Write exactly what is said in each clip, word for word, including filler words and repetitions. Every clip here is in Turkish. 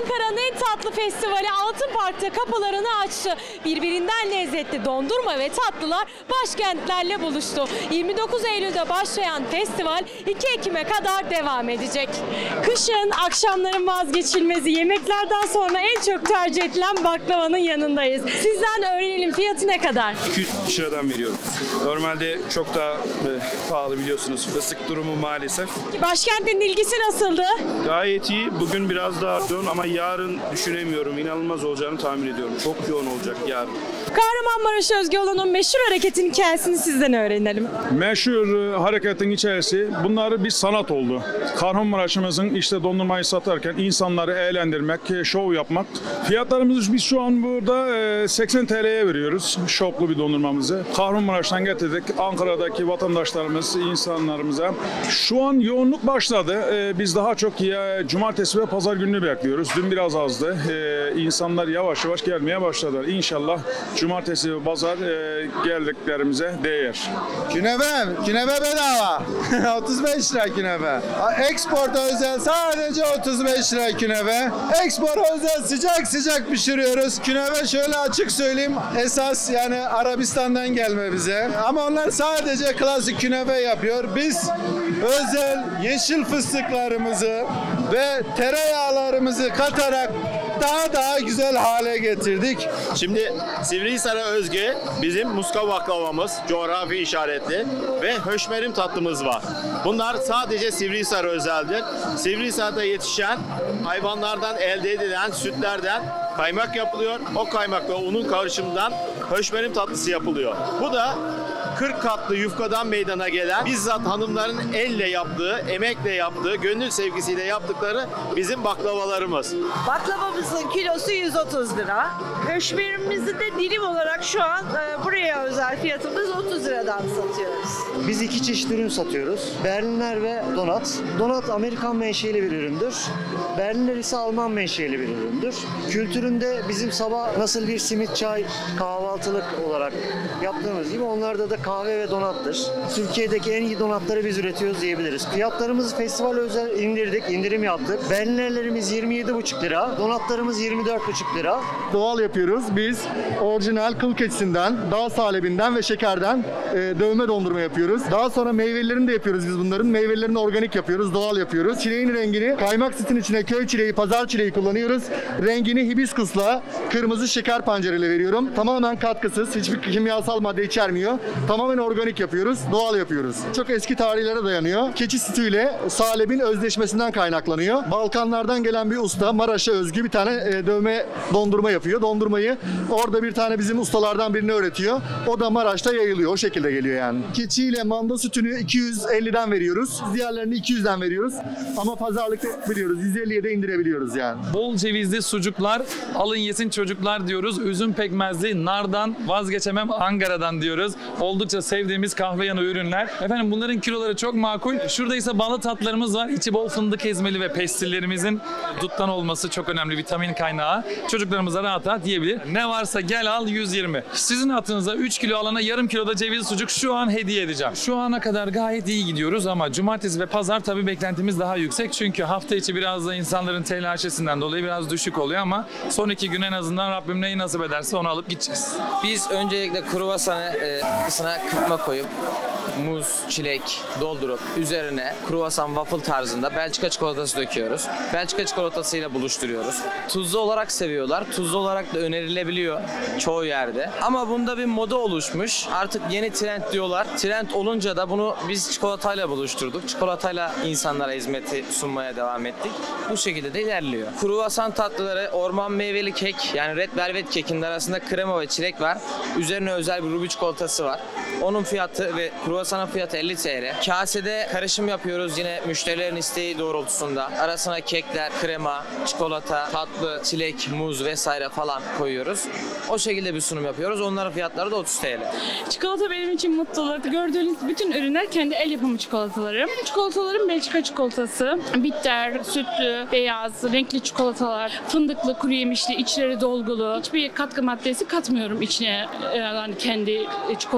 Ankara'nın en tatlı festivali Altın Park'ta kapılarını açtı. Birbirinden lezzetli dondurma ve tatlılar başkentlerle buluştu. yirmi dokuz Eylül'de başlayan festival iki Ekim'e kadar devam edecek. Kışın akşamların vazgeçilmezi yemeklerden sonra en çok tercih edilen baklavanın yanındayız. Sizden öğrenelim, fiyatı ne kadar? iki üç liradan veriyorum. Normalde çok daha e, pahalı biliyorsunuz. Fıstık durumu maalesef. Başkentin ilgisi nasıldı? Gayet iyi. Bugün biraz daha yoğun ama yarın düşünemiyorum. İnanılmaz olacağını tahmin ediyorum. Çok yoğun olacak yarın. Kahramanmaraş özgü olan o meşhur hareketin hikayesini sizden öğrenelim. Meşhur hareketin içerisi bunlar bir sanat oldu. Kahramanmaraş'ımızın işte dondurmayı satarken insanları eğlendirmek, şov yapmak. Fiyatlarımızı biz şu an burada seksen T L'ye veriyoruz şoklu bir dondurmamızı. Kahramanmaraş'tan getirdik. Ankara'daki vatandaşlarımız, insanlarımıza. Şu an yoğunluk başladı. Biz daha çok ya cumartesi ve pazar gününü bekliyoruz. Dün biraz azdı. İnsanlar yavaş yavaş gelmeye başladılar. İnşallah cumartesi ve pazar geldiklerimize değer. Künefe, künefe bedava. otuz beş lira künefe. Export'a özel sadece otuz beş lira künefe. Export'a özel sıcak sıcak pişiriyoruz. Künefe şöyle açık söyleyeyim, esas yani Arabistan'dan gelme bize. Ama onlar sadece klasik künefe yapıyor. Biz özel yeşil fıstıklarımızı ve tereyağlarımızı katarak daha daha güzel hale getirdik. Şimdi Sivrihisar'a özgü bizim muska baklavamız, coğrafi işaretli ve höşmerim tatlımız var. Bunlar sadece Sivrihisar'a özeldir. Sivrihisar'da yetişen hayvanlardan elde edilen sütlerden kaymak yapılıyor. O kaymak ve unun karışımından höşmerim tatlısı yapılıyor. Bu da kırk katlı yufkadan meydana gelen, bizzat hanımların elle yaptığı, emekle yaptığı, gönül sevgisiyle yaptıkları bizim baklavalarımız. Baklavamızın kilosu yüz otuz lira. Höşmerimizi de dilim olarak şu an e, buraya özel fiyatımız otuz liradan satıyoruz. Biz iki çeşit ürün satıyoruz. Berliner ve donat. Donat Amerikan menşeli bir üründür. Berliner ise Alman menşeli bir üründür. Kültüründe bizim sabah nasıl bir simit, çay, kahvaltılık olarak yaptığımız gibi onlarda da kahve ve donattır. Türkiye'deki en iyi donatları biz üretiyoruz diyebiliriz. Fiyatlarımızı festival özel indirdik, indirim yaptık. Berlinerlerimiz yirmi yedi buçuk lira, donatlarımız yirmi dört buçuk lira. Doğal yapıyoruz. Biz orijinal kıl keçisinden, dağ salebinden ve şekerden e, dövme dondurma yapıyoruz. Daha sonra meyvelerini de yapıyoruz biz bunların. Meyvelerini organik yapıyoruz, doğal yapıyoruz. Çileğin rengini kaymak sütün içine köy çileği, pazar çileği kullanıyoruz. Rengini hibiskusla, kırmızı şeker pancarıyla veriyorum. Tamamen katkısız, hiçbir kimyasal madde içermiyor. Tamamen organik yapıyoruz, doğal yapıyoruz. Çok eski tarihlere dayanıyor. Keçi sütüyle salebin özdeşmesinden kaynaklanıyor. Balkanlardan gelen bir usta Maraş'a özgü bir tane e, dövme dondurma yapıyor. Dondurmayı orada bir tane bizim ustalardan birini öğretiyor. O da Maraş'ta yayılıyor. O şekilde geliyor yani. Keçiyle manda sütünü iki yüz elliden veriyoruz. Diğerlerini iki yüzden veriyoruz. Ama pazarlıkta biliyoruz. yüz elliye de indirebiliyoruz yani. Bol cevizli sucuklar, alın yesin çocuklar diyoruz. Üzüm pekmezli, nardan vazgeçemem Ankara'dan diyoruz. Oldukça sevdiğimiz kahve yanı ürünler. Efendim bunların kiloları çok makul. Şurada ise balı tatlarımız var. İçi bol fındık ezmeli ve pestillerimizin duttan olması çok önemli vitamin kaynağı. Çocuklarımıza rahat rahat yiyebilir. Ne varsa gel al yüz yirmi. Sizin hatırınıza üç kilo alana yarım kiloda ceviz sucuk şu an hediye edeceğim. Şu ana kadar gayet iyi gidiyoruz ama cumartesi ve pazar tabii beklentimiz daha yüksek. Çünkü hafta içi biraz da insanların telaşesinden dolayı biraz düşük oluyor ama son iki gün en azından Rabbim neyi nasip ederse onu alıp gideceğiz. Biz öncelikle kruvasanı e, kısına kırpma koyup muz, çilek doldurup üzerine kruvasan waffle tarzında Belçika çikolatası döküyoruz. Belçika çikolatasıyla buluşturuyoruz. Tuzlu olarak seviyorlar. Tuzlu olarak da önerilebiliyor çoğu yerde. Ama bunda bir moda oluşmuş. Artık yeni trend diyorlar. Trend olunca da bunu biz çikolatayla buluşturduk. Çikolatayla insanlara hizmeti sunmaya devam ettik. Bu şekilde de ilerliyor. Kruvasan tatlıları orman meyveli kek yani red velvet kekin arasında krema ve çilek var. Üzerine özel bir ruby çikolatası var. Onun fiyatı ve kruvasanın fiyatı elli T L. Kasede karışım yapıyoruz yine müşterilerin isteği doğrultusunda. Arasına kekler, krema, çikolata, tatlı, çilek, muz vesaire falan koyuyoruz. O şekilde bir sunum yapıyoruz. Onların fiyatları da otuz T L. Çikolata benim için mutluluk. Gördüğünüz bütün ürünler kendi el yapımı çikolatalarım. Çikolatalarım Belçika çikolatası, bitter, sütlü, beyaz, renkli çikolatalar, fındıklı, kuru yemişli, içleri dolgulu. Hiçbir katkı maddesi katmıyorum içine. Yani kendi çikolatanın dışında.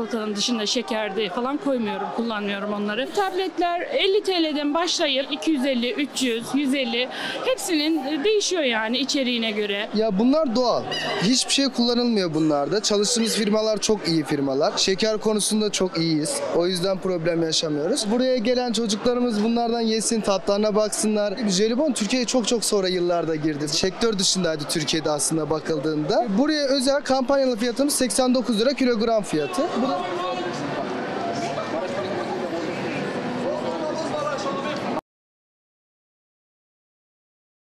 dışında şekerdi falan koymuyorum, kullanmıyorum onları. Tabletler elli T L'den başlayıp iki yüz elli, üç yüz, yüz elli hepsinin değişiyor yani içeriğine göre. Ya bunlar doğal. Hiçbir şey kullanılmıyor bunlarda. Çalıştığımız firmalar çok iyi firmalar. Şeker konusunda çok iyiyiz. O yüzden problem yaşamıyoruz. Buraya gelen çocuklarımız bunlardan yesin, tatlarına baksınlar. Jelibon Türkiye'ye çok çok sonra yıllarda girdi. Sektör dışındaydı Türkiye'de aslında bakıldığında. Buraya özel kampanyalı fiyatımız seksen dokuz lira kilogram fiyatı. Bu da